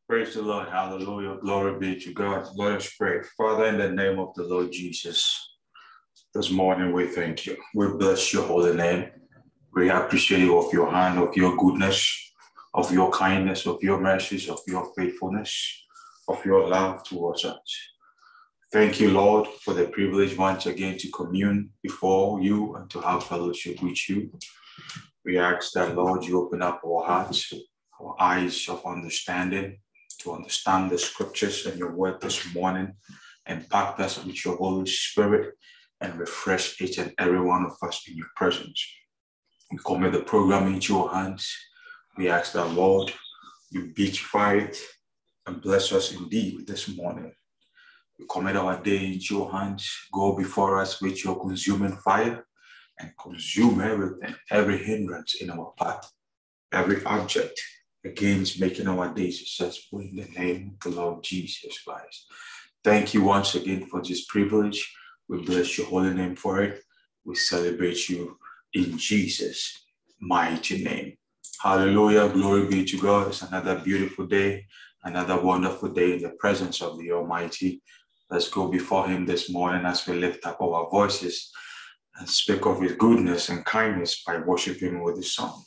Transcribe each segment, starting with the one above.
Praise the Lord. Hallelujah. Glory be to God. Let us pray. Father, in the name of the Lord Jesus, this morning we thank you. We bless your holy name. We appreciate you of your hand, of your goodness, of your kindness, of your mercies, of your faithfulness, of your love towards us. Thank you, Lord, for the privilege once again to commune before you and to have fellowship with you. We ask that, Lord, you open up our hearts, our eyes of understanding, to understand the scriptures and your word this morning. Impact us with your Holy Spirit and refresh each and every one of us in your presence. We commit the program into your hands. We ask that, Lord, you beautify it and bless us indeed this morning. We commit our day into your hands. Go before us with your consuming fire and consume everything, every hindrance in our path, every object against making our day successful in the name of the Lord Jesus Christ. Thank you once again for this privilege. We bless your holy name for it. We celebrate you in Jesus' mighty name. Hallelujah. Glory be to God. It's another beautiful day, another wonderful day in the presence of the Almighty. Let's go before him this morning as we lift up our voices and speak of his goodness and kindness by worshiping with the songs.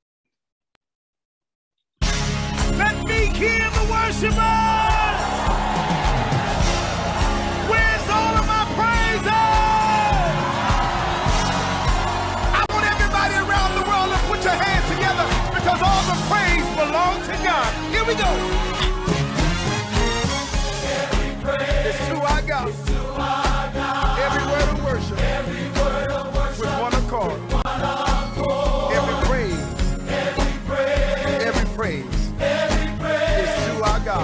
Let me hear the worshipers. Where's all of my praises? I want everybody around the world to put your hands together because all the praise belongs to God. Here we go. Every praise is to our God. Every word of worship. With one accord. Every praise. Every praise. God.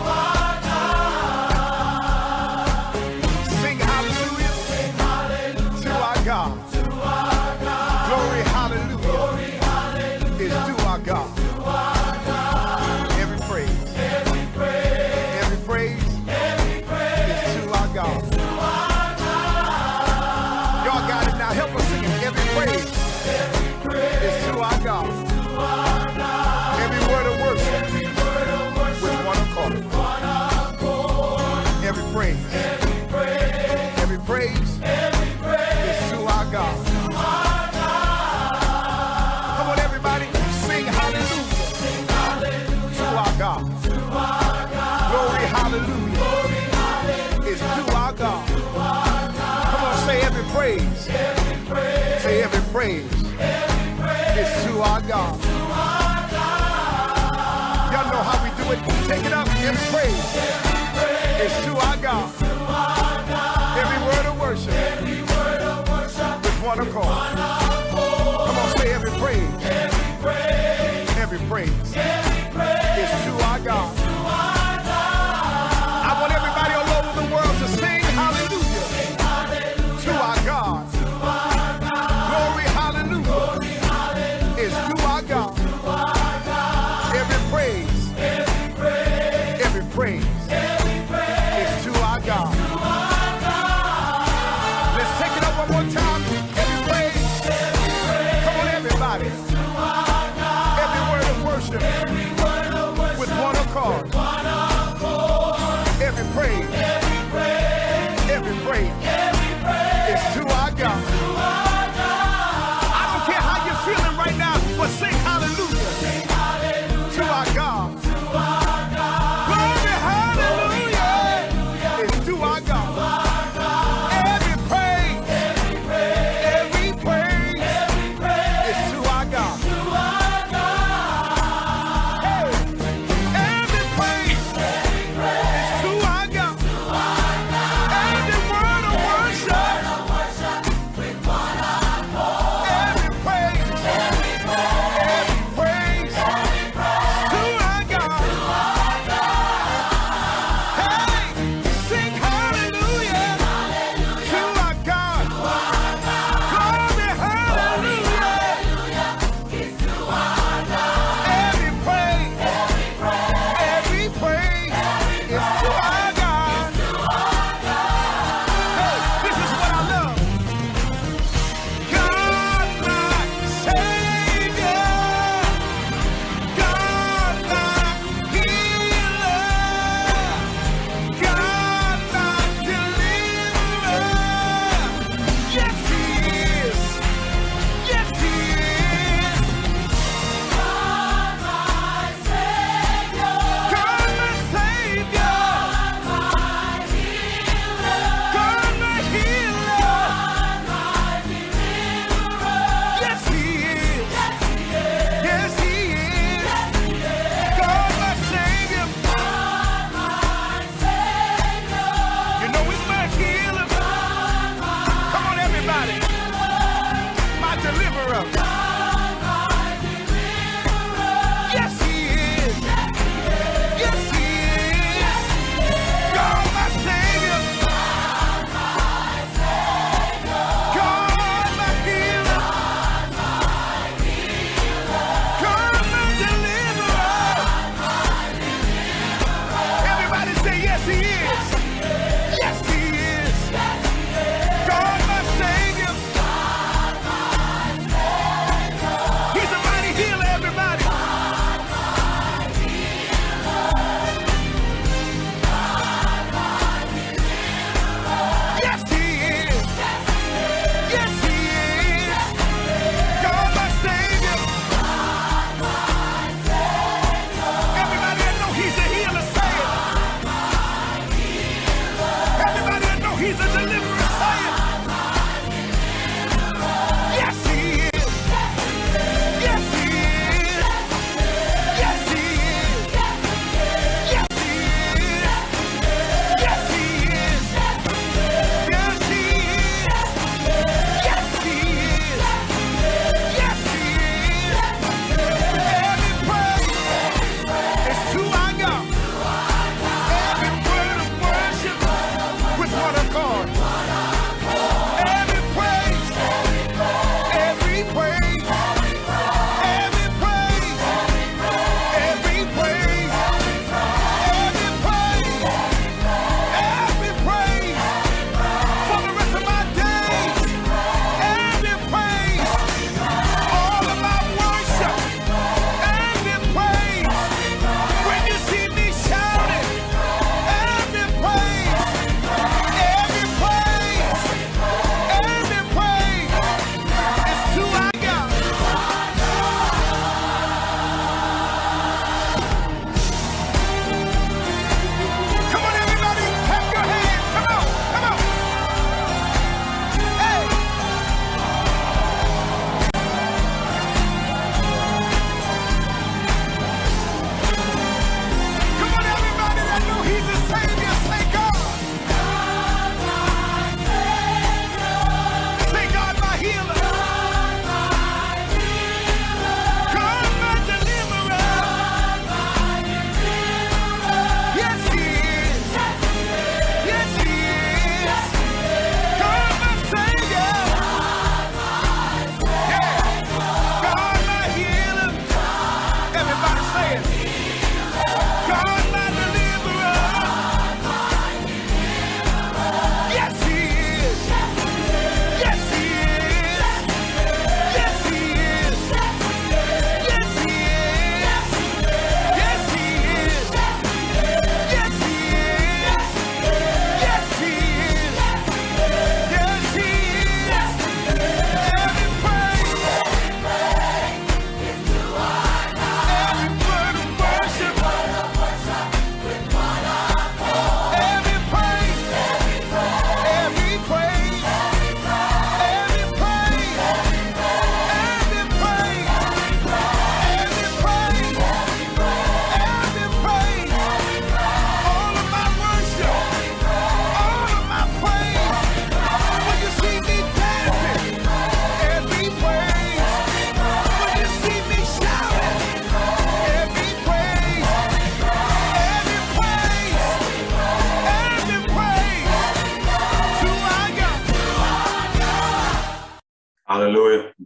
Sing hallelujah, to our God. Glory hallelujah, is to our God. Every praise, every praise is to our God. Y'all got it now. Help us sing it. Every praise is to our God. Every word of worship. Every praise is to our God. Come on, everybody, sing hallelujah to our God. Glory hallelujah is to our God. Come on, say every praise. Say every praise is to our God. Y'all know how we do it. Take it up. Every praise is to our God. Every word of worship with one accord. Come on, say every praise. Every praise is to our God. I want everybody all over the world to sing hallelujah to our God. Glory hallelujah is to our God. Every praise is to our God. Let's take it up one more time. Every praise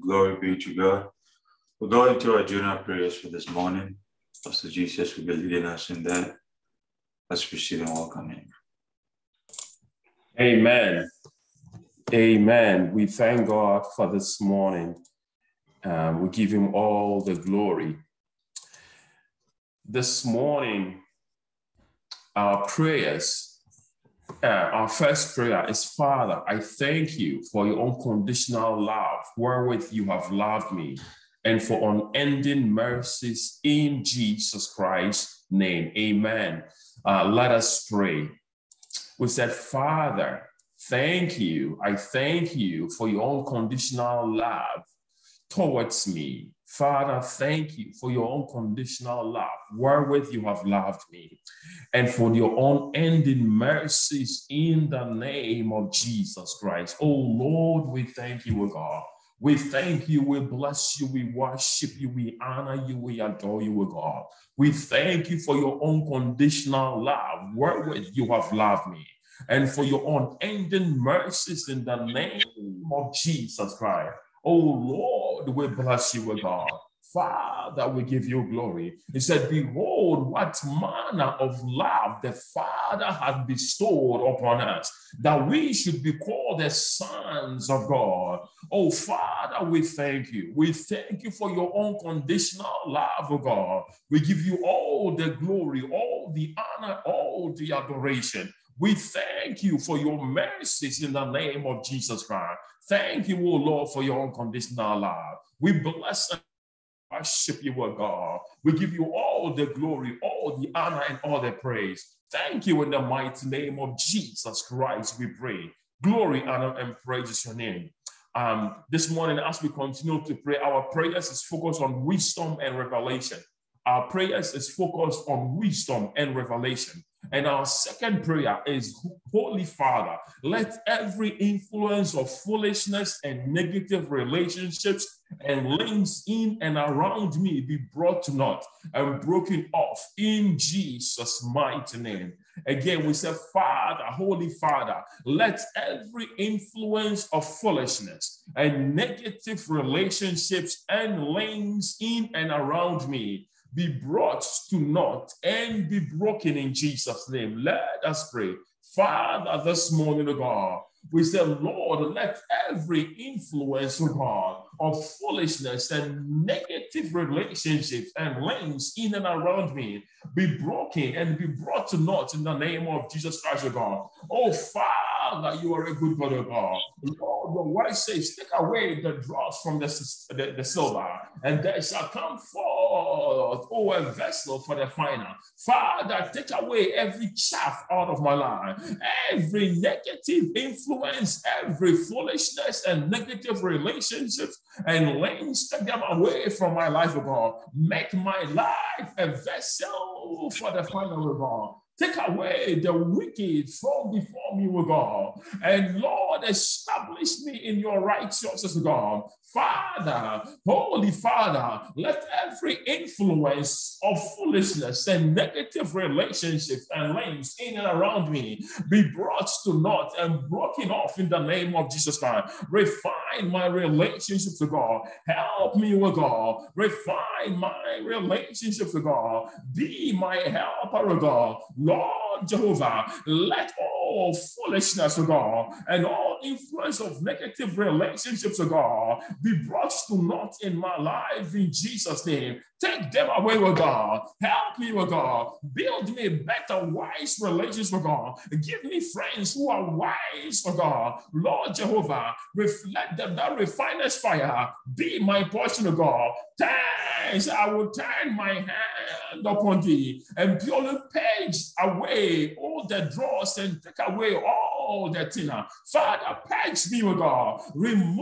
Glory be to God. We'll go into our general prayers for this morning. Pastor Jesus will be leading us in that. Let's proceed and welcome him. Amen. Amen. We thank God for this morning. We give him all the glory. This morning, our prayers, our first prayer is, Father, I thank you for your unconditional love wherewith you have loved me, and for unending mercies in Jesus Christ's name. Amen. Let us pray. We said, Father, thank you. I thank you for your unconditional love towards me. Father, thank you for your unconditional love wherewith you have loved me, and for your unending mercies in the name of Jesus Christ. Oh Lord, we thank you, O God. We thank you, we bless you, we worship you, we honor you, we adore you, O God. We thank you for your unconditional love wherewith you have loved me, and for your unending mercies in the name of Jesus Christ. Oh Lord, we bless you, O God. Father, we give you glory. He said, behold, what manner of love the Father hath bestowed upon us, that we should be called the sons of God. Oh, Father, we thank you. We thank you for your unconditional love, oh God. We give you all the glory, all the honor, all the adoration. We thank you for your mercies in the name of Jesus Christ. Thank you, O Lord, for your unconditional love. We bless and worship you, O God. We give you all the glory, all the honor, and all the praise. Thank you in the mighty name of Jesus Christ, we pray. Glory, honor, and praise is your name. This morning, as we continue to pray, our prayers is focused on wisdom and revelation. Our prayers is focused on wisdom and revelation. And our second prayer is, Holy Father, let every influence of foolishness and negative relationships and links in and around me be brought to naught and broken off in Jesus' mighty name. Again, we say, Father, Holy Father, let every influence of foolishness and negative relationships and links in and around me be brought to naught and be broken in Jesus' name. Let us pray. Father, this morning, O God, we say, Lord, let every influence, O God, of foolishness and negative relationships and links in and around me be broken and be brought to naught in the name of Jesus Christ, O God. Oh, Father, you are a good God, O God. Lord, your word says, take away the dross from the silver, and there shall come forth, oh, a vessel for the finer. Father, take away every chaff out of my life, every negative influence, every foolishness and negative relationships and links, take them away from my life, O God. Make my life a vessel for the final, O God. Take away the wicked from before me, O God. And Lord, establish me in your righteousness, O God. Father, Holy Father, let every influence of foolishness and negative relationships and links in and around me be brought to naught and broken off in the name of Jesus Christ. Refine my relationships, O God. Help me, O God. Refine my relationships, O God. Be my helper, O God. Lord Jehovah, let all foolishness, O God, and all influence of negative relationships, O God, be brought to naught in my life in Jesus' name. Take them away, O God. Help me, O God. Build me better, wise relations, O God. Give me friends who are wise, O God. Lord Jehovah, let that refiner's fire be my portion, O God. Thanks, I will turn my hand upon thee and purely purge away all the dross and take away all the thinner. Father, purge me, O God. Remove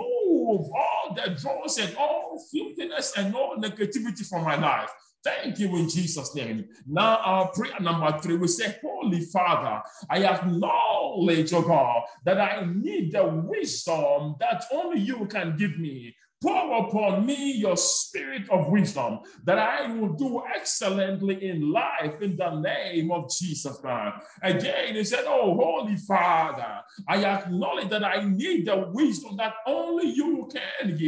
all the dross and all filthiness and all negativity from my life. Thank you in Jesus' name. Now our prayer number 3, we say, Holy Father, I acknowledge, O God, that I need the wisdom that only you can give me. Pour upon me your spirit of wisdom, that I will do excellently in life in the name of Jesus Christ. Again, he said, oh, Holy Father, I acknowledge that I need the wisdom that only you can give.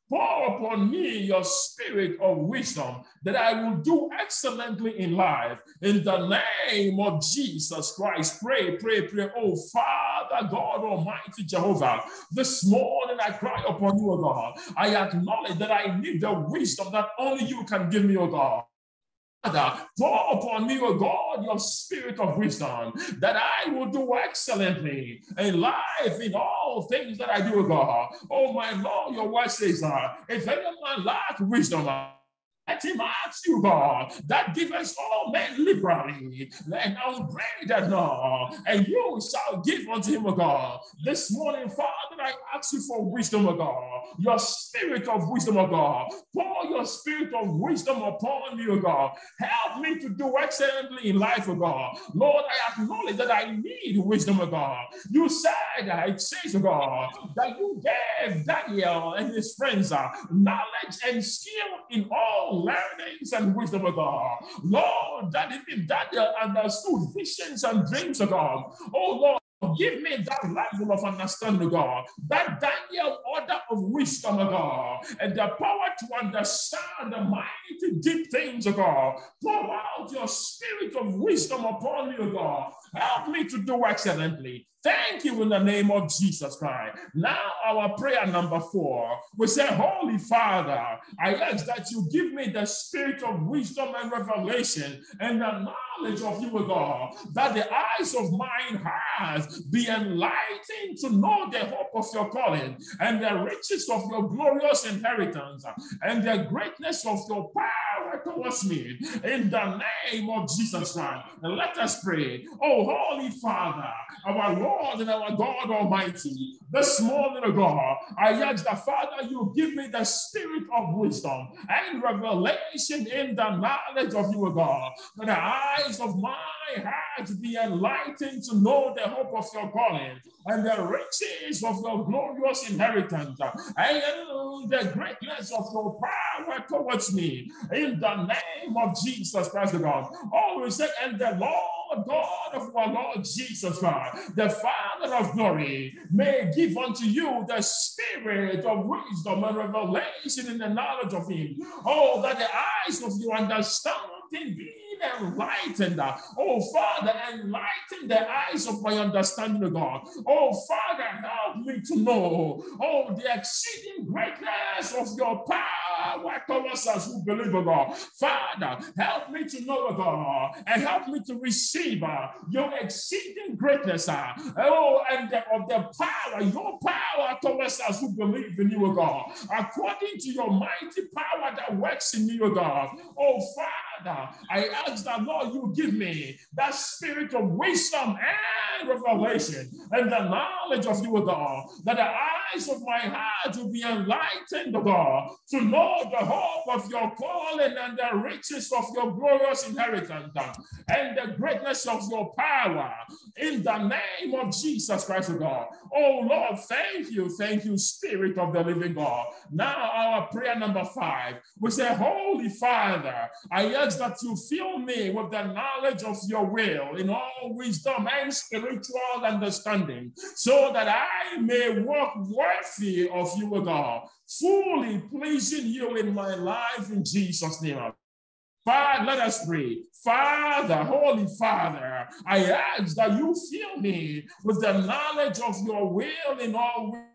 Pour upon me your spirit of wisdom, that I will do excellently in life. In the name of Jesus Christ, pray. Oh, Father God Almighty Jehovah, this morning I cry upon you, O God. I acknowledge that I need the wisdom that only you can give me, O God. Father, pour upon me, O God, your spirit of wisdom, that I will do excellently in life, in all things that I do, O God. Oh, my Lord, your word says, if any man lack wisdom, let him ask you, God, that giveth all men liberally, and upbraideth not, and you shall give unto him, O God. This morning, Father, I ask you for wisdom, O God, your spirit of wisdom, O God. Pour your spirit of wisdom upon me, O God. Help me to do excellently in life, O God. Lord, I acknowledge that I need wisdom, O God. You said, it says, O God, that you gave Daniel and his friends knowledge and skill in all learnings and wisdom of God. Lord, that even Daniel understood visions and dreams of God. Oh Lord, give me that level of understanding, God, that Daniel order of wisdom, God, and the power to understand the mighty deep things, God. Pour out your spirit of wisdom upon me, God. Help me to do excellently. Thank you in the name of Jesus Christ. Now our prayer number 4, we say, Holy Father, I ask that you give me the spirit of wisdom and revelation and the knowledge of you, God, that the eyes of mine heart be enlightened to know the hope of your calling and the riches of your glorious inheritance and the greatness of your power towards me. In the name of Jesus Christ, let us pray. Oh, Holy Father, our Lord and our God Almighty, this morning, O God, I ask that, Father, you give me the spirit of wisdom and revelation in the knowledge of you, O God, that the eyes of my heart be enlightened to know the hope of your calling and the riches of your glorious inheritance and the greatness of your power towards me. In the name of Jesus Christ, O God, always say, and the Lord God of our Lord Jesus Christ, the Father of glory, may give unto you the spirit of wisdom and revelation in the knowledge of him. Oh, that the eyes of your understanding be enlightened. Oh, Father, enlighten the eyes of my understanding, of God. Oh, Father, help me to know, oh, the exceeding greatness of your power towards us who believe, oh God. Father, help me to know, oh God, and help me to receive your exceeding greatness, oh, and of the power, your power towards us who believe in you, oh God, according to your mighty power that works in me, oh God. Oh, Father, I ask that, Lord, you give me that spirit of wisdom and revelation and the knowledge of you, O God, that the eyes of my heart will be enlightened, O God, to know the hope of your calling and the riches of your glorious inheritance and the greatness of your power in the name of Jesus Christ, O God. Oh, Lord, thank you, Spirit of the living God. Now our prayer number 5, we say, Holy Father, I ask that you fill me with the knowledge of your will in all wisdom and spiritual understanding, so that I may walk worthy of you, O God, fully pleasing you in my life in Jesus' name. Father, let us pray. Father, Holy Father, I ask that you fill me with the knowledge of your will in all wisdom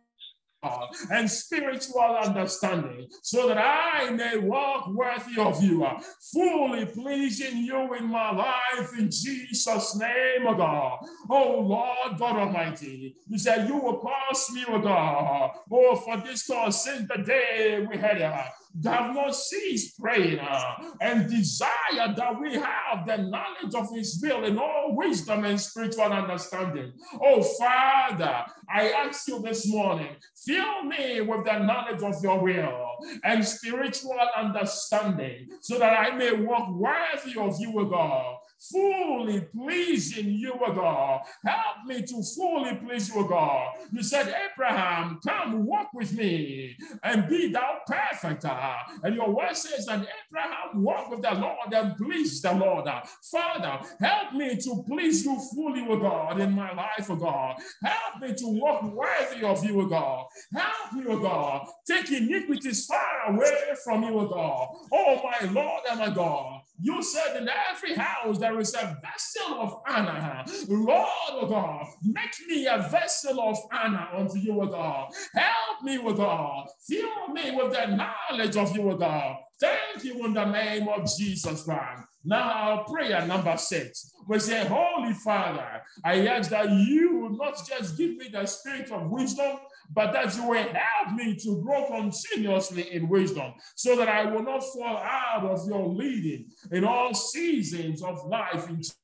and spiritual understanding, so that I may walk worthy of you, fully pleasing you in my life in Jesus' name, O God. Oh Lord God Almighty, you said you will cause me, O God, oh, for this cause since the day we had have not ceased praying and desire that we have the knowledge of his will in all wisdom and spiritual understanding. Oh Father, I ask you this morning, fill me with the knowledge of your will and spiritual understanding, so that I may walk worthy of you, O God, fully pleasing you, O God. Help me to fully please you, O God. You said, Abraham, come walk with me and be thou perfect. And your word says that Abraham walked with the Lord and pleased the Lord. Father, help me to please you fully, O God, in my life, O God. Help me to walk worthy of you, O God. Help me, O God. Take iniquities far away from you, O God. Oh, my Lord and my God. You said in every house there is a vessel of honor. Lord, O God, make me a vessel of honor unto you, O God. Help me, O God. Fill me with the knowledge of you, O God. Thank you in the name of Jesus Christ. Now our prayer number 6. We say, Holy Father, I ask that you will not just give me the spirit of wisdom, but that you will help me to grow continuously in wisdom, so that I will not fall out of your leading in all seasons of life.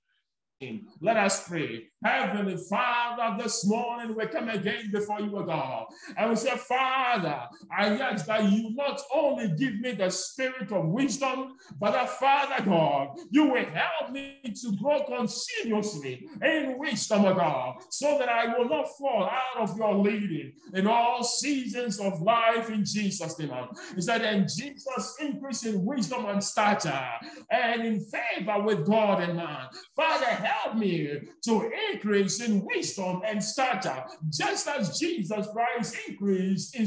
Let us pray. Heavenly Father, this morning we come again before you, O God, and we say, Father, I ask that you not only give me the spirit of wisdom, but that, Father God, you will help me to grow continuously in wisdom, O God, so that I will not fall out of your leading in all seasons of life in Jesus' name. He said, and Jesus increase in wisdom and stature and in favor with God and man. Father, help me to increase in wisdom and stature, just as Jesus Christ increased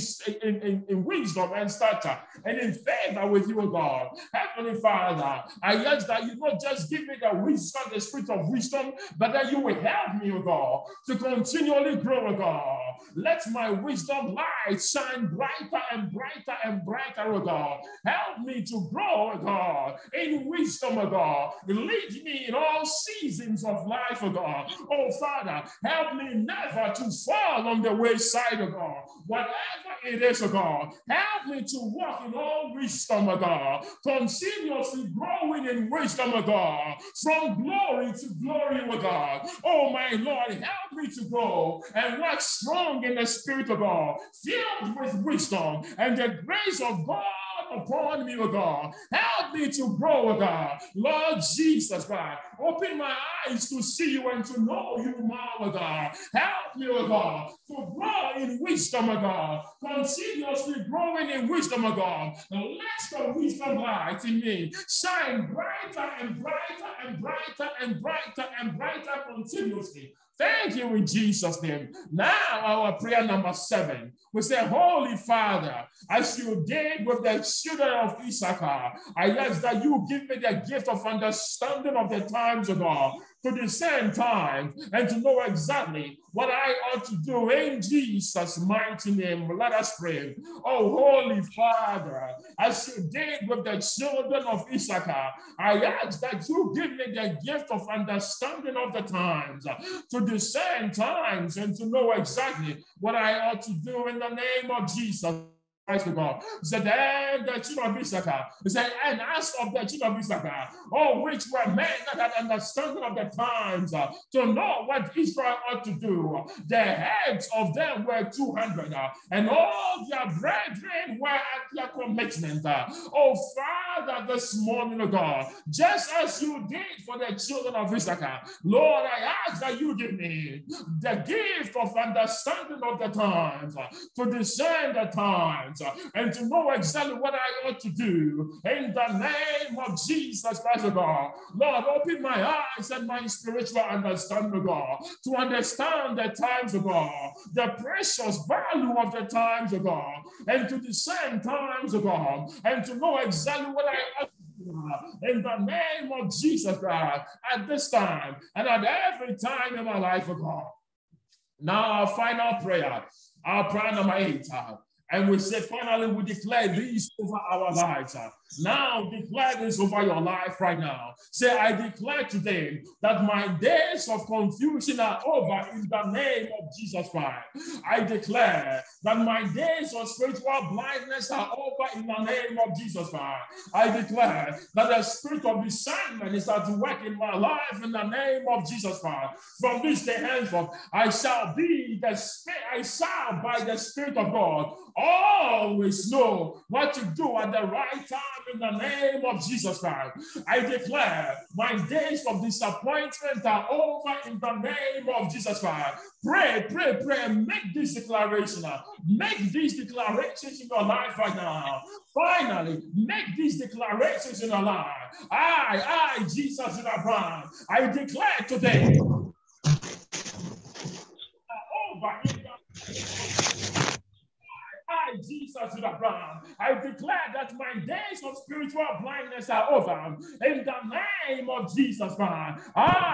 in wisdom and stature and in favor with you, God. Heavenly Father, I ask that you not just give me the wisdom, the spirit of wisdom, but that you will help me, God, to continually grow, God. Let my wisdom light shine brighter and brighter and brighter, God. Help me to grow, God, in wisdom, God. Lead me in all seasons of life, God. Oh, Father, help me never to fall on the wayside, God. Whatever it is, God, help me to walk in all wisdom, God. Continuously growing in wisdom, God. From glory to glory, God. Oh, my Lord, help me to grow and walk strong in the spirit of God, filled with wisdom and the grace of God upon me, O God. Help me to grow, O God. Lord Jesus Christ, open my eyes to see you and to know you more, O God. Help me, O God, to grow in wisdom, O God. Continuously growing in wisdom, O God. Let the wisdom light in me shine brighter and brighter and brighter and brighter and brighter continuously. Thank you in Jesus' name. Now our prayer number 7. We say, Holy Father, as you did with the children of Issachar, I ask that you give me the gift of understanding of the times of God, to discern time and to know exactly what I ought to do in Jesus' mighty name. Let us pray. Oh, Holy Father, as you did with the children of Issachar, I ask that you give me the gift of understanding of the times, to discern times and to know exactly what I ought to do in the name of Jesus. To God. He said, and the children of Issachar. He said, and as of the children of Issachar, oh, which were men that had understanding of the times, to know what Israel ought to do. The heads of them were 200, and all their brethren were at their commitment. Oh, Father, this morning, oh God, just as you did for the children of Issachar, Lord, I ask that you give me the gift of understanding of the times, to discern the times, and to know exactly what I ought to do in the name of Jesus Christ, oh God. Lord, open my eyes and my spiritual understanding, oh God, to understand the times, oh God, the precious value of the times, oh God, and to discern times, oh God, and to know exactly what I ought to do in the name of Jesus Christ at this time and at every time in my life, oh God. Now our final prayer, our prayer number 8. And we say, finally, we declare these over our lives. Now declare this over your life right now. Say, I declare today that my days of confusion are over in the name of Jesus Christ. I declare that my days of spiritual blindness are over in the name of Jesus Christ. I declare that the spirit of discernment is at work in my life in the name of Jesus Christ. From this day henceforth, I shall be I shall by the Spirit of God always know what to do at the right time in the name of Jesus Christ. I declare my days of disappointment are over in the name of Jesus Christ. Pray, pray, pray, and make this declaration. Make these declarations in your life right now. Finally, make these declarations in your life. I, Jesus in Abraham, I declare today, Jesus in Abraham, I declare that my days of spiritual blindness are over in the name of Jesus Christ. I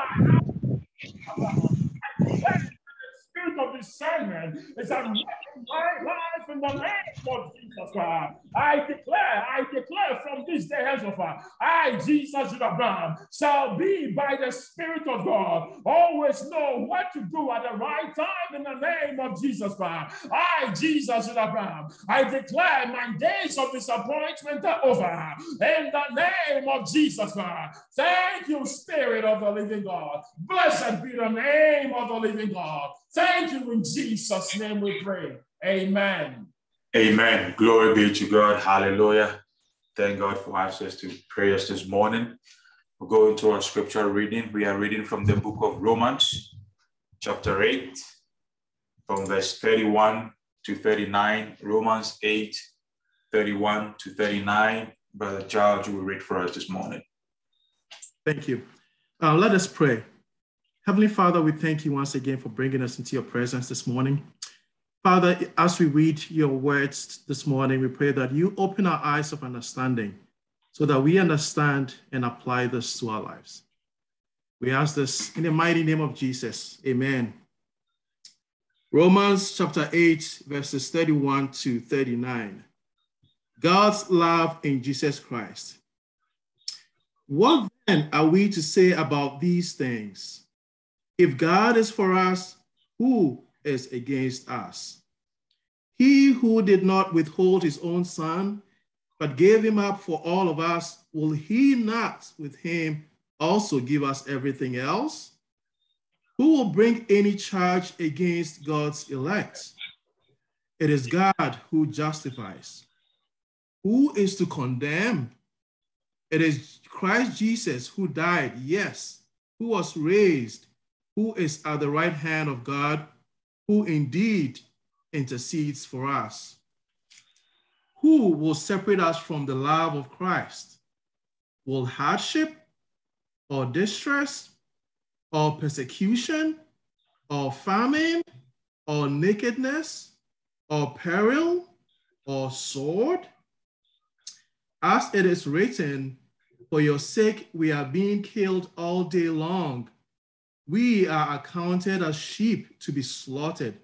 declare spirit of discernment is at work in my life in the name of Jesus Christ. I declare from this day henceforth, I, Jesus in Abraham, shall be by the Spirit of God, always know what to do at the right time in the name of Jesus Christ. I, Jesus in Abraham, I declare my days of disappointment are over in the name of Jesus Christ. Thank you, Spirit of the living God. Blessed be the name of the living God. Thank you, in Jesus' name we pray. Amen. Amen. Glory be to God. Hallelujah. Thank God for answers to prayers this morning. We'll go into our scripture reading. We are reading from the book of Romans, chapter 8, from verse 31 to 39. Romans 8, 31 to 39. Brother Charles, you will read for us this morning. Thank you. Let us pray. Heavenly Father, we thank you once again for bringing us into your presence this morning. Father, as we read your words this morning, we pray that you open our eyes of understanding so that we understand and apply this to our lives. We ask this in the mighty name of Jesus. Amen. Romans chapter 8, verses 31 to 39. God's love in Jesus Christ. What then are we to say about these things? If God is for us, who is against us? He who did not withhold his own son, but gave him up for all of us, will he not with him also give us everything else? Who will bring any charge against God's elect? It is God who justifies. Who is to condemn? It is Christ Jesus who died, yes, who was raised, who is at the right hand of God, who indeed intercedes for us. Who will separate us from the love of Christ? Will hardship or distress or persecution or famine or nakedness or peril or sword? As it is written, for your sake we are being killed all day long. We are accounted as sheep to be slaughtered.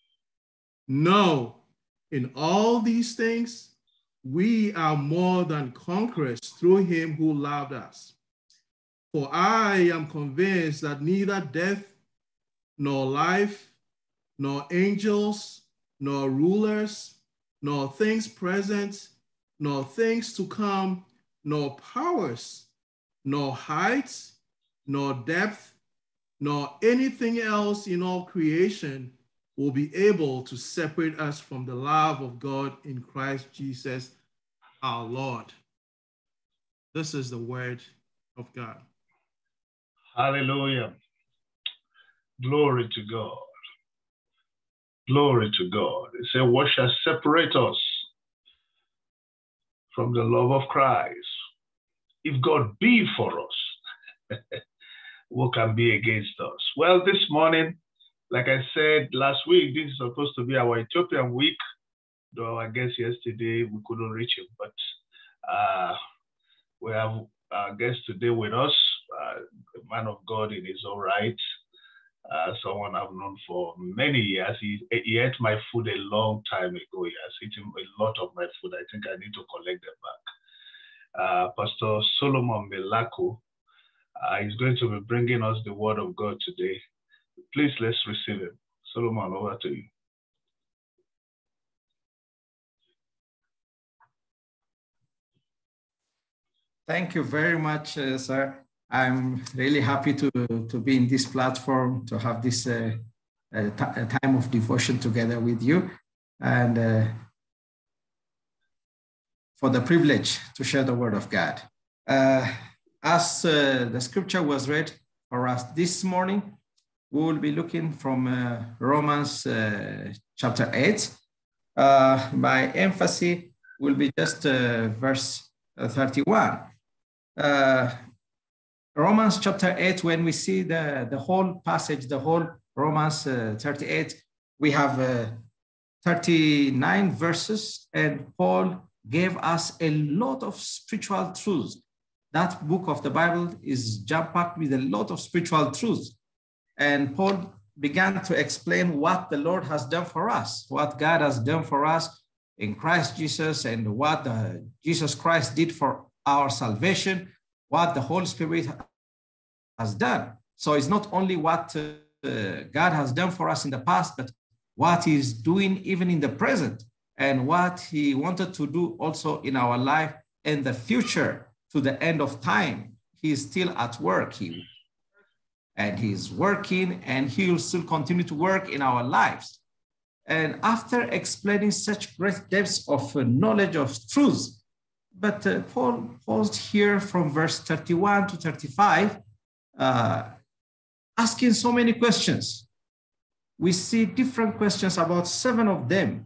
No, in all these things, we are more than conquerors through him who loved us. For I am convinced that neither death, nor life, nor angels, nor rulers, nor things present, nor things to come, nor powers, nor height, nor depth, nor anything else in all creation will be able to separate us from the love of God in Christ Jesus our Lord. This is the word of God. Hallelujah. Glory to God. Glory to God. It said, what shall separate us from the love of Christ? If God be for us, who can be against us? Well, this morning, like I said last week, this is supposed to be our Ethiopian week, though I guess yesterday we couldn't reach him, but we have our guest today with us, a man of God in his own right, someone I've known for many years. He ate my food a long time ago. He has eaten a lot of my food. I think I need to collect them back. Pastor Solomon Melaku is going to be bringing us the word of God today. Please, let's receive him. Solomon, over to you. Thank you very much, sir. I'm really happy to be in this platform, to have this a time of devotion together with you, and for the privilege to share the word of God. As the scripture was read for us this morning, we will be looking from Romans chapter 8. My emphasis will be just verse 31. Romans chapter 8, when we see the whole passage, the whole Romans 38, we have 39 verses, and Paul gave us a lot of spiritual truths. That book of the Bible is jam-packed with a lot of spiritual truths. And Paul began to explain what the Lord has done for us, what God has done for us in Christ Jesus, and what Jesus Christ did for our salvation, what the Holy Spirit has done. So it's not only what God has done for us in the past, but what he's doing even in the present, and what he wanted to do also in our life in the future to the end of time. He's still at work. He's working, and he will still continue to work in our lives. And after explaining such great depths of knowledge of truths, but Paul paused here from verse 31 to 35, asking so many questions. We see different questions, about 7 of them.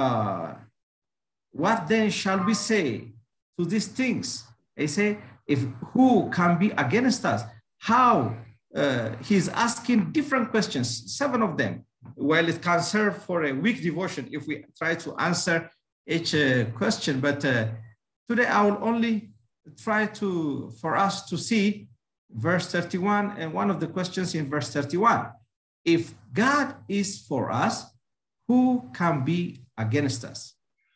What then shall we say to these things? They say, who can be against us? How? He's asking different questions, 7 of them. Well, it can serve for a week devotion if we try to answer each question. But today I will only try for us to see verse 31, and one of the questions in verse 31. If God is for us, who can be against us?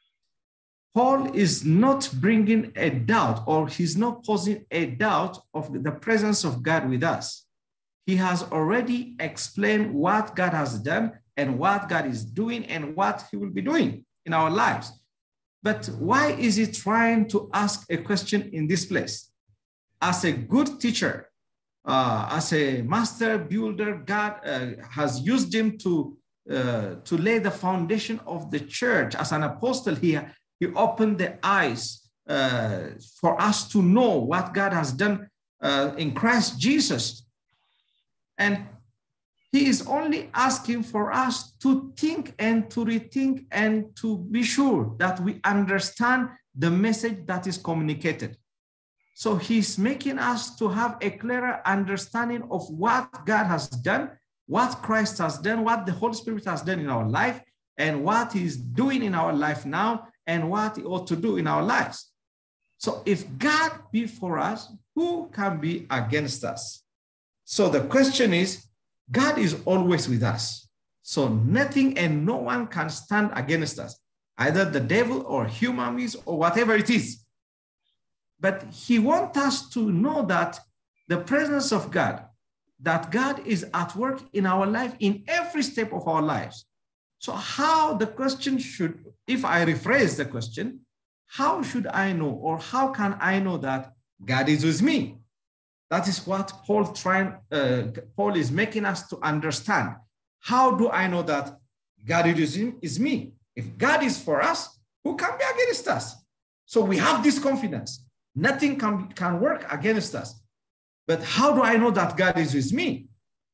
Paul is not bringing a doubt, or he's not posing a doubt of the presence of God with us. He has already explained what God has done and what God is doing and what he will be doing in our lives. But why is he trying to ask a question in this place? As a good teacher, as a master builder, God has used him to lay the foundation of the church. As an apostle, he opened the eyes for us to know what God has done in Christ Jesus. And he is only asking for us to think and to rethink and to be sure that we understand the message that is communicated. So he's making us to have a clearer understanding of what God has done, what Christ has done, what the Holy Spirit has done in our life, and what he's doing in our life now, and what he ought to do in our lives. So if God be for us, who can be against us? So the question is, God is always with us. So nothing and no one can stand against us, either the devil or human beings or whatever it is. But he wants us to know that the presence of God, that God is at work in our life, in every step of our lives. So how the question should, if I rephrase the question, how should I know, or how can I know that God is with me? That is what Paul is making us to understand. How do I know that God is me? If God is for us, who can be against us? So we have this confidence. Nothing can work against us. But how do I know that God is with me?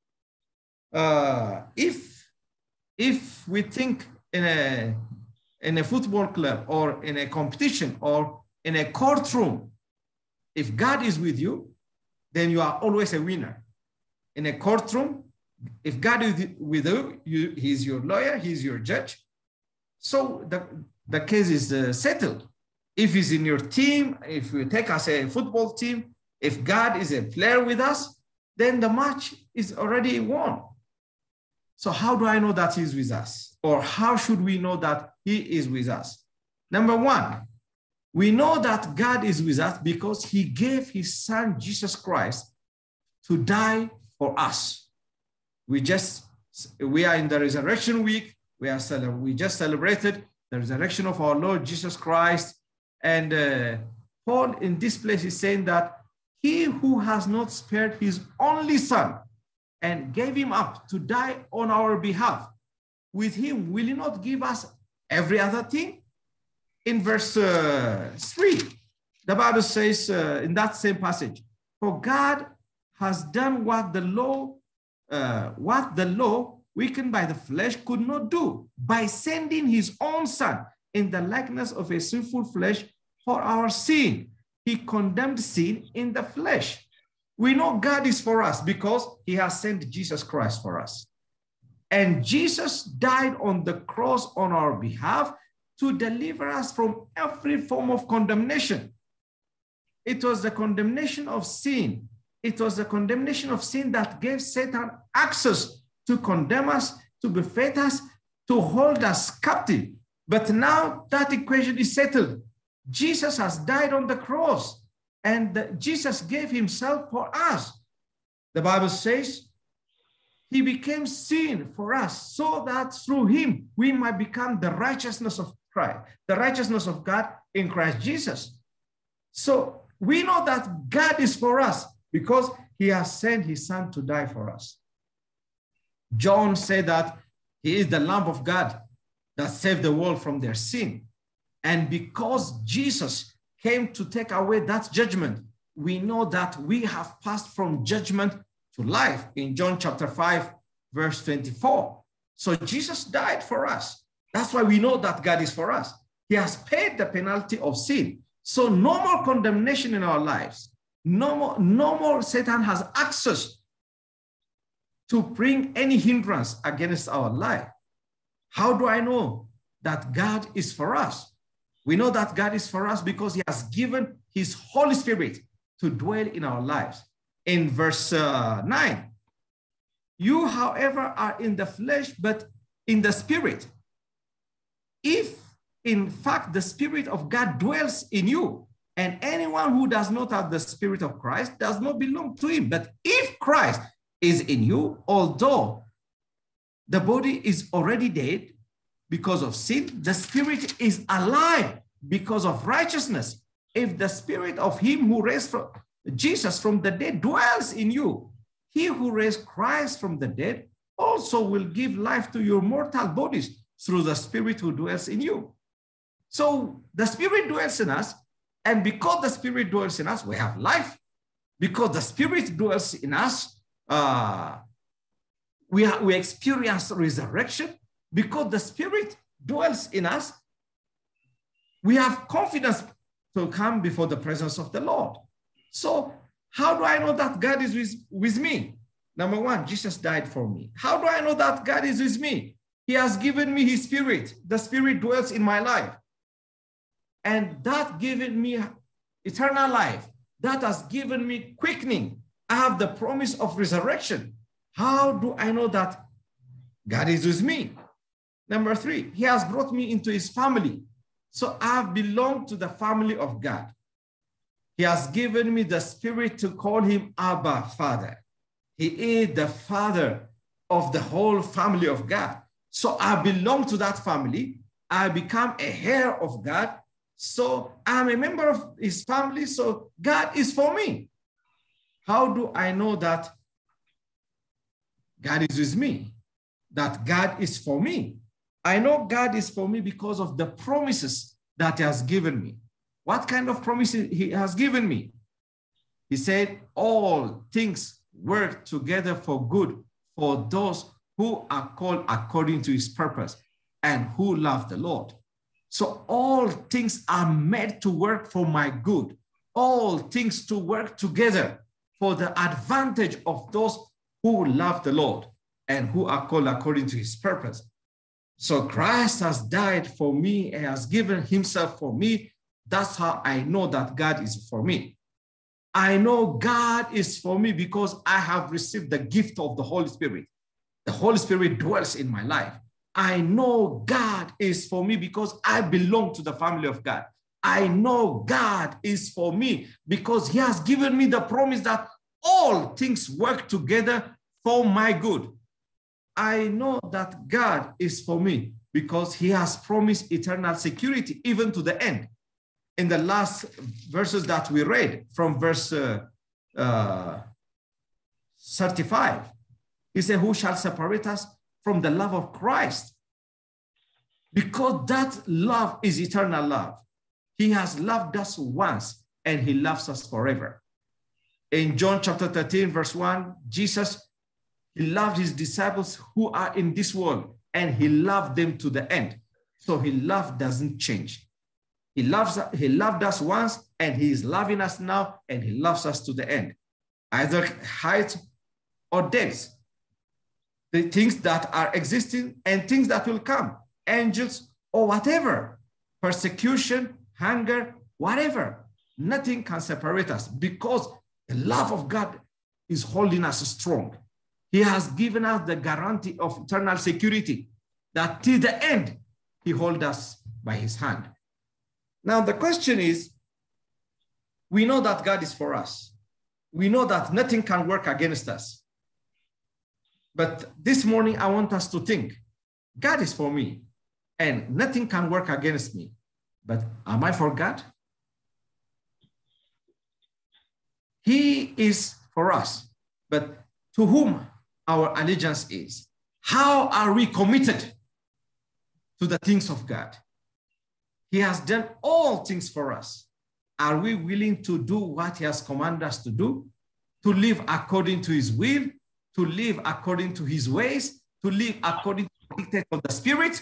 If we think in a football club, or in a competition, or in a courtroom, if God is with you, then you are always a winner. In a courtroom, if God is with you, he's your lawyer, he's your judge. So the case is settled. If he's in your team, if you take us a football team, if God is a player with us, then the match is already won. So how do I know that he's with us? Or how should we know that he is with us? Number one, we know that God is with us because he gave his son, Jesus Christ, to die for us. We are in the resurrection week. We just celebrated the resurrection of our Lord Jesus Christ. And Paul in this place is saying that he who has not spared his only son, and gave him up to die on our behalf, with him will he not give us every other thing? In verse 3, the Bible says in that same passage, for God has done what the law, weakened by the flesh, could not do, by sending his own son in the likeness of a sinful flesh for our sin. He condemned sin in the flesh. We know God is for us because he has sent Jesus Christ for us. And Jesus died on the cross on our behalf to deliver us from every form of condemnation. It was the condemnation of sin. It was the condemnation of sin that gave Satan access to condemn us, to buffet us, to hold us captive. But now that equation is settled. Jesus has died on the cross, and Jesus gave himself for us. The Bible says he became sin for us so that through him we might become the righteousness of Christ, the righteousness of God in Christ Jesus. So we know that God is for us because he has sent his son to die for us. John said that he is the Lamb of God that saved the world from their sin. And because Jesus came to take away that judgment, we know that we have passed from judgment to life in John chapter 5, verse 24. So Jesus died for us. That's why we know that God is for us. He has paid the penalty of sin. So no more condemnation in our lives. No more Satan has access to bring any hindrance against our life. How do I know that God is for us? We know that God is for us because he has given his Holy Spirit to dwell in our lives. In verse 9, you, however, are in the flesh, but in the spirit. If, in fact, the Spirit of God dwells in you, and anyone who does not have the Spirit of Christ does not belong to him. But if Christ is in you, although the body is already dead because of sin, the spirit is alive because of righteousness. If the spirit of him who raised Jesus from the dead dwells in you, he who raised Christ from the dead also will give life to your mortal bodies through the Spirit who dwells in you. So the Spirit dwells in us, and because the Spirit dwells in us, we have life. Because the Spirit dwells in us, we experience resurrection. Because the Spirit dwells in us, we have confidence to come before the presence of the Lord. So how do I know that God is with me? Number one, Jesus died for me. How do I know that God is with me? He has given me his Spirit. The Spirit dwells in my life. And that given me eternal life. That has given me quickening. I have the promise of resurrection. How do I know that God is with me? Number three, he has brought me into his family. So I have belonged to the family of God. He has given me the Spirit to call him Abba, Father. He is the Father of the whole family of God. So I belong to that family. I become a heir of God. So I'm a member of his family. So God is for me. How do I know that God is with me? That God is for me? I know God is for me because of the promises that he has given me. What kind of promises he has given me? He said, all things work together for good for those who are called according to his purpose and who love the Lord. So all things are made to work for my good. All things to work together for the advantage of those who love the Lord and who are called according to his purpose. So Christ has died for me and has given himself for me. That's how I know that God is for me. I know God is for me because I have received the gift of the Holy Spirit. The Holy Spirit dwells in my life. I know God is for me because I belong to the family of God. I know God is for me because he has given me the promise that all things work together for my good. I know that God is for me because he has promised eternal security even to the end. In the last verses that we read from verse 35, He said, who shall separate us from the love of Christ? Because that love is eternal love. He has loved us once and he loves us forever. In John chapter 13, verse 1, Jesus, he loved his disciples who are in this world and he loved them to the end. So his love doesn't change. He loved us once and he is loving us now and he loves us to the end. Either height or depth. The things that are existing and things that will come. Angels or whatever. Persecution, hunger, whatever. Nothing can separate us because the love of God is holding us strong. He has given us the guarantee of eternal security that till the end, he holds us by his hand. Now, the question is, we know that God is for us. We know that nothing can work against us. But this morning, I want us to think, God is for me and nothing can work against me. But am I for God? He is for us, but to whom our allegiance is? How are we committed to the things of God? He has done all things for us. Are we willing to do what he has commanded us to do? To live according to his will, to live according to his ways, to live according to the dictate of the Spirit?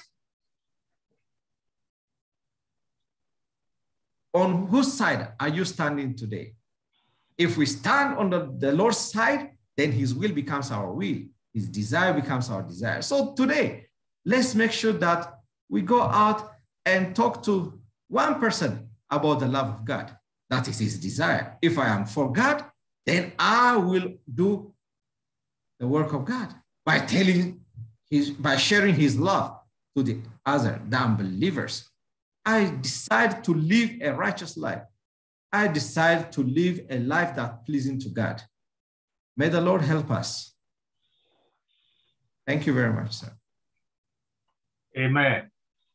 On whose side are you standing today? If we stand on the Lord's side, then his will becomes our will. His desire becomes our desire. So today, let's make sure that we go out and talk to one person about the love of God. That is his desire. If I am for God, then I will do the work of God by sharing his love to the unbelievers. I decide to live a righteous life. I decide to live a life that's pleasing to God. May the Lord help us. Thank you very much, sir. Amen.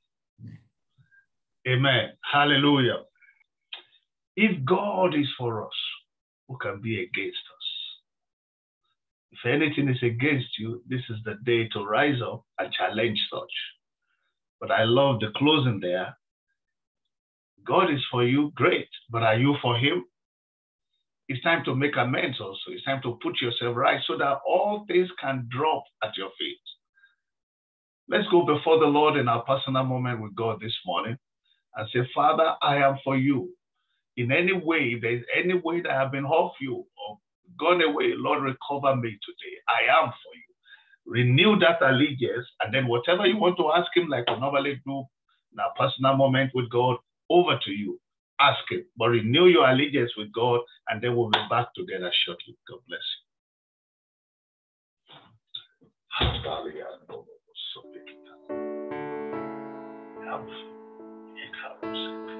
Amen. Hallelujah. If God is for us, who can be against us? If anything is against you, this is the day to rise up and challenge such. But I love the closing there. God is for you, great, but are you for him? It's time to make amends also. It's time to put yourself right so that all things can drop at your feet. Let's go before the Lord in our personal moment with God this morning and say, Father, I am for you. In any way, if there's any way that I have been off you or gone away, Lord, recover me today. I am for you. Renew that allegiance, and then whatever you want to ask him, like we normally do in our personal moment with God, over to you. Ask him, but renew your allegiance with God, and then we'll be back together shortly. God bless you.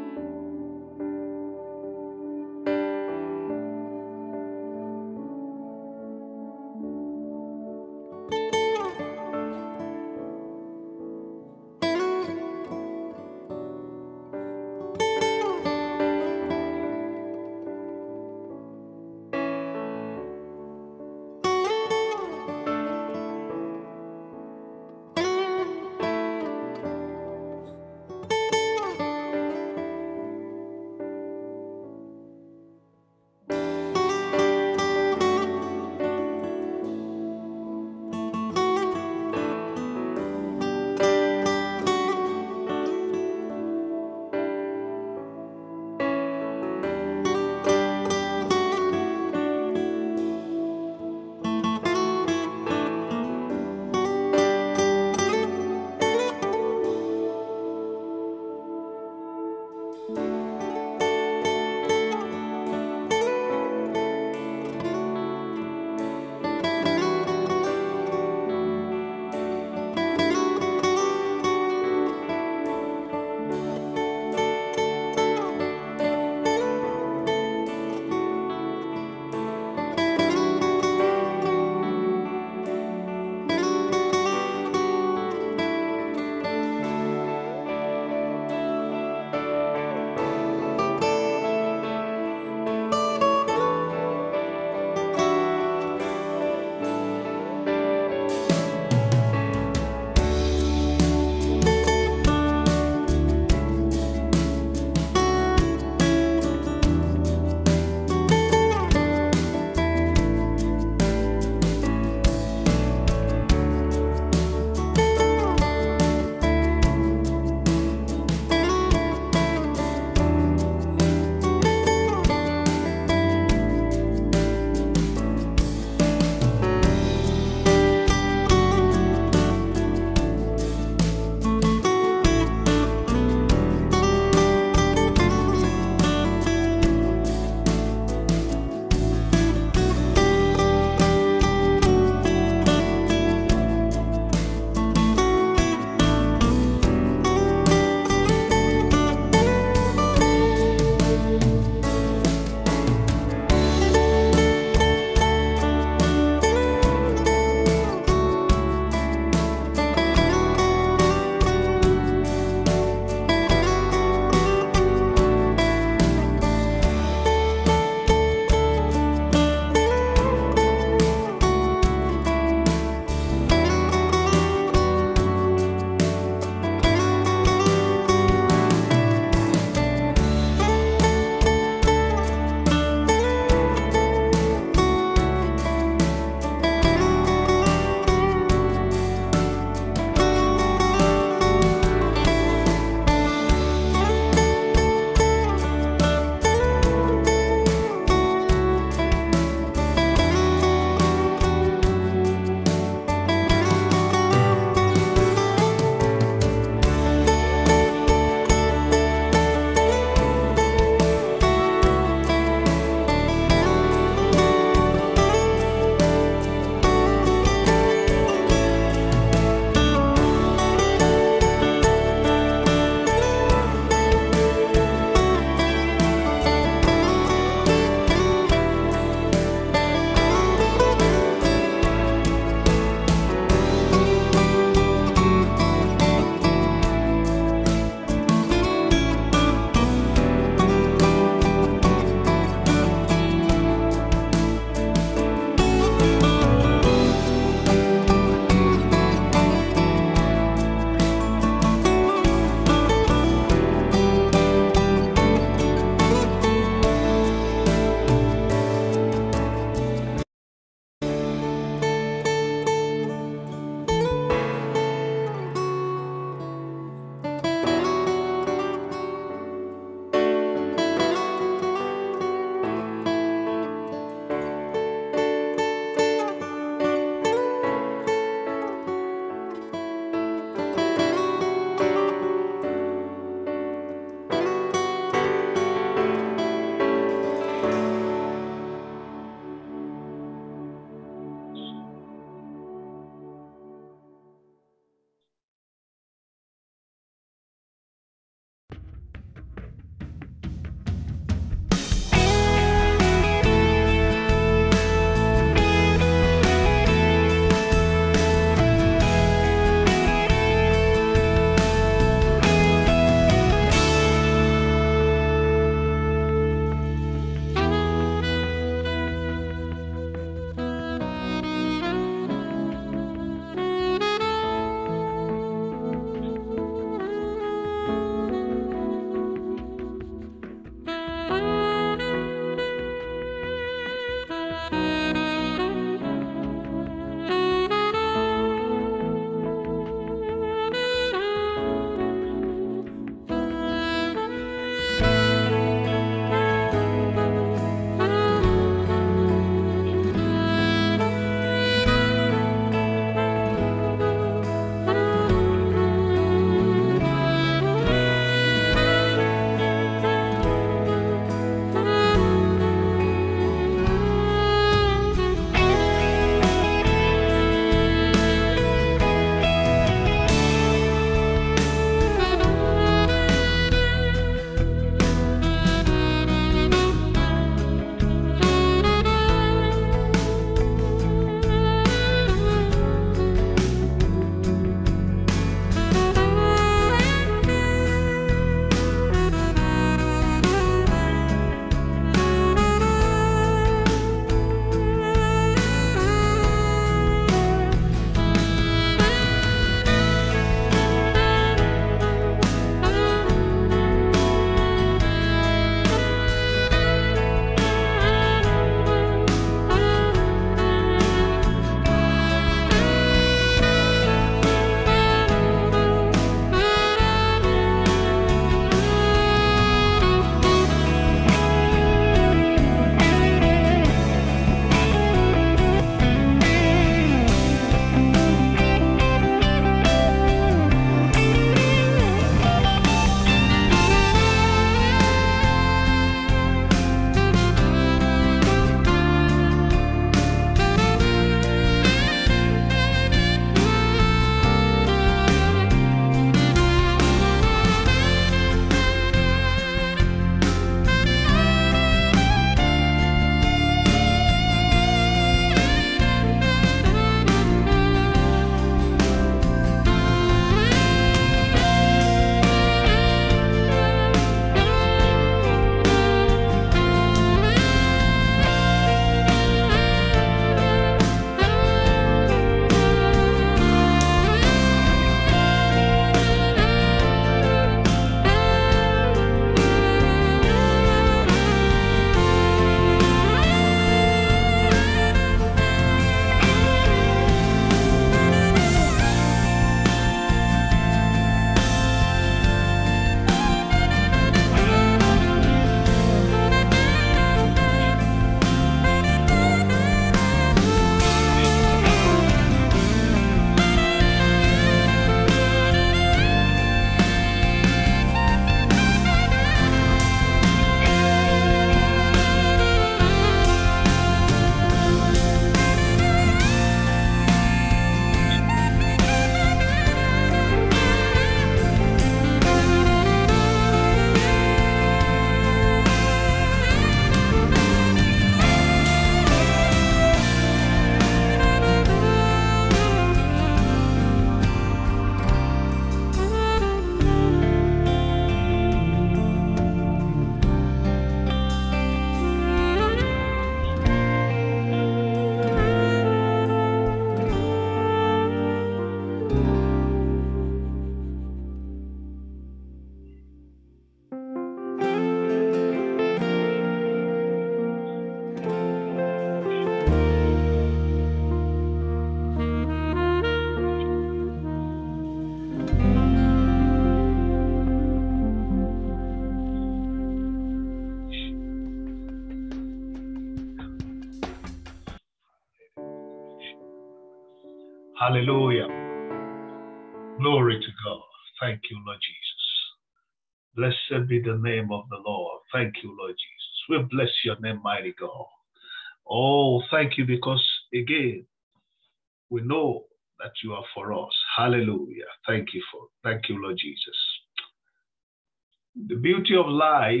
Hallelujah. Glory to God. Thank you, Lord Jesus. Blessed be the name of the Lord. Thank you, Lord Jesus. We bless your name, mighty God. Oh, thank you, because again, we know that you are for us. Hallelujah. Thank you, Lord Jesus. The beauty of life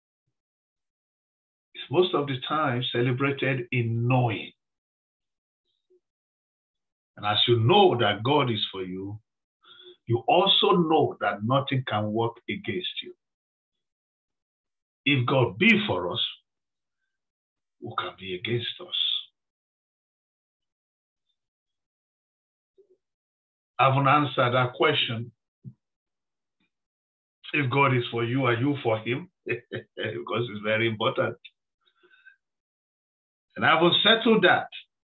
is most of the time celebrated in knowing. And as you know that God is for you, you also know that nothing can work against you. If God be for us, who can be against us? I haven't answered that question. If God is for you, are you for him? Because it's very important. And I haven't settled that.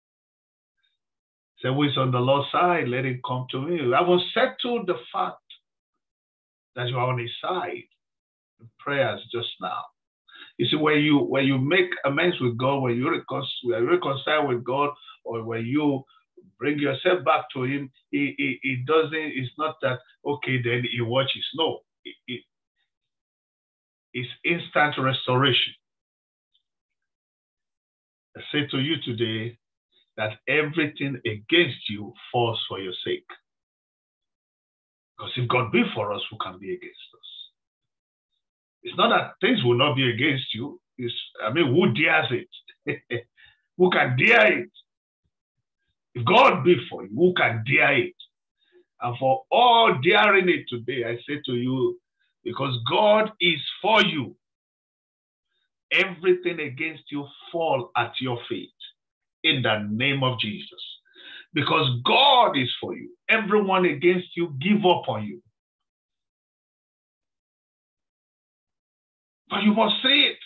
Say, who is on the Lord's side, let him come to me. I will settle the fact that you are on his side. The prayers just now. You see, when you make amends with God, when you reconcile with God, or when you bring yourself back to him, it's not that, okay, then he watches. No, it's instant restoration. I say to you today, that everything against you falls for your sake. Because if God be for us, who can be against us? It's not that things will not be against you. Who dares it? Who can dare it? If God be for you, who can dare it? And for all daring it today, I say to you, because God is for you, everything against you fall at your feet. In the name of Jesus. Because God is for you. Everyone against you give up on you. But you must say it.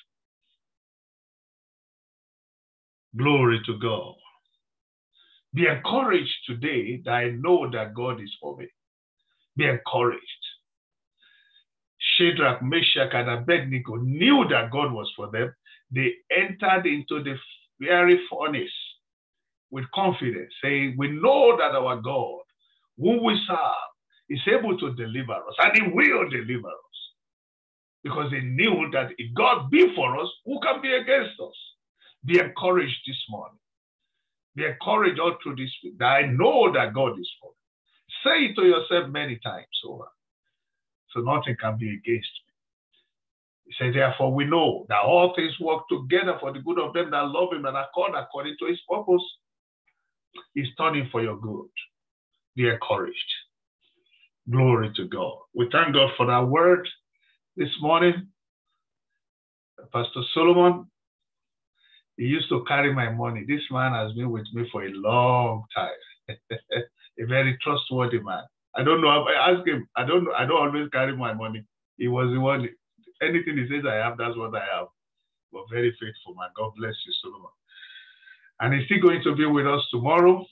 Glory to God. Be encouraged today that I know that God is for me. Be encouraged. Shadrach, Meshach, and Abednego knew that God was for them. They entered into the very furnace with confidence, saying, we know that our God, whom we serve, is able to deliver us, and he will deliver us. Because they knew that if God be for us, who can be against us? Be encouraged this morning. Be encouraged all through this week that I know that God is for me. Say it to yourself many times over. So nothing can be against me. He said, therefore we know that all things work together for the good of them that love him and are called according to his purpose. He's turning for your good. Be encouraged. Glory to God. We thank God for that word this morning. Pastor Solomon, he used to carry my money. This man has been with me for a long time. A very trustworthy man. I don't know. I asked him. I don't always carry my money. He was the one. Anything he says I have, that's what I have. But very faithful man. God bless you, Solomon. And he's still going to be with us tomorrow,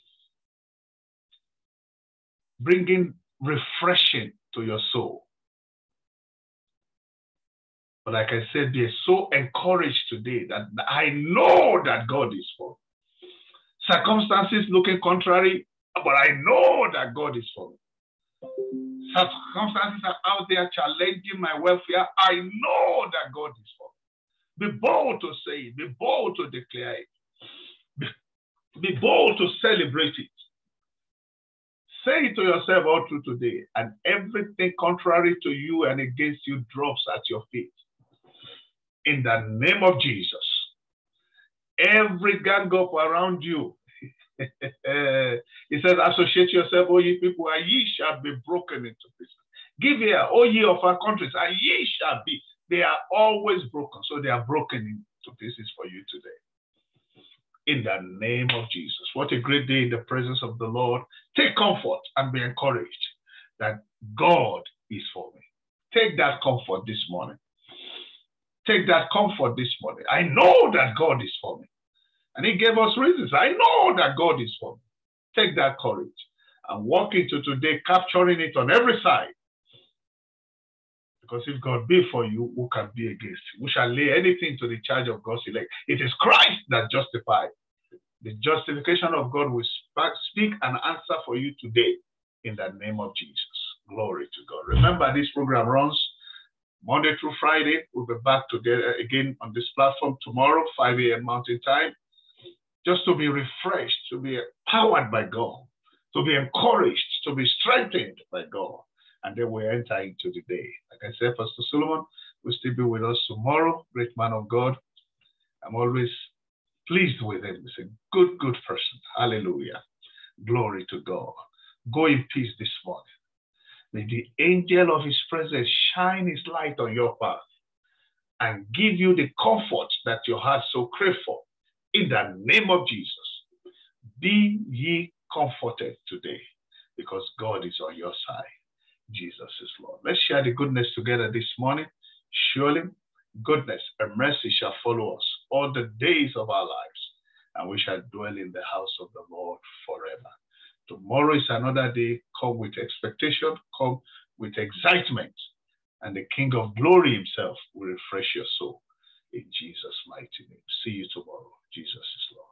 bringing refreshing to your soul. But like I said, be so encouraged today that I know that God is for me. Circumstances looking contrary, but I know that God is for me. Circumstances are out there challenging my welfare. I know that God is for me. Be bold to say it. Be bold to declare it. Be bold to celebrate it. Say it to yourself all through today, and everything contrary to you and against you drops at your feet. In the name of Jesus. Every gang up around you. He says, associate yourself, O ye people, and ye shall be broken into pieces. Give ear, O ye of our countries, and ye shall be. They are always broken, so they are broken into pieces for you today. In the name of Jesus. What a great day in the presence of the Lord. Take comfort and be encouraged that God is for me. Take that comfort this morning. Take that comfort this morning. I know that God is for me. And he gave us reasons. I know that God is for me. Take that courage and walk into today, capturing it on every side. Because if God be for you, who can be against you? Who shall lay anything to the charge of God's elect? It is Christ that justifies. The justification of God will speak an answer for you today in the name of Jesus. Glory to God. Remember, this program runs Monday through Friday. We'll be back together again on this platform tomorrow, 5 a.m. Mountain Time, just to be refreshed, to be empowered by God, to be encouraged, to be strengthened by God. And then we enter into the day. Like I said, Pastor Solomon will still be with us tomorrow, great man of God. I'm always pleased with him. He's a good, good person. Hallelujah. Glory to God. Go in peace this morning. May the angel of his presence shine his light on your path and give you the comfort that your heart so crave for. In the name of Jesus, be ye comforted today because God is on your side. Jesus is Lord. Let's share the goodness together this morning. Surely goodness and mercy shall follow us all the days of our lives, and we shall dwell in the house of the Lord forever. Tomorrow is another day. Come with expectation, come with excitement, and the King of Glory himself will refresh your soul in Jesus' mighty name. See you tomorrow. Jesus is Lord.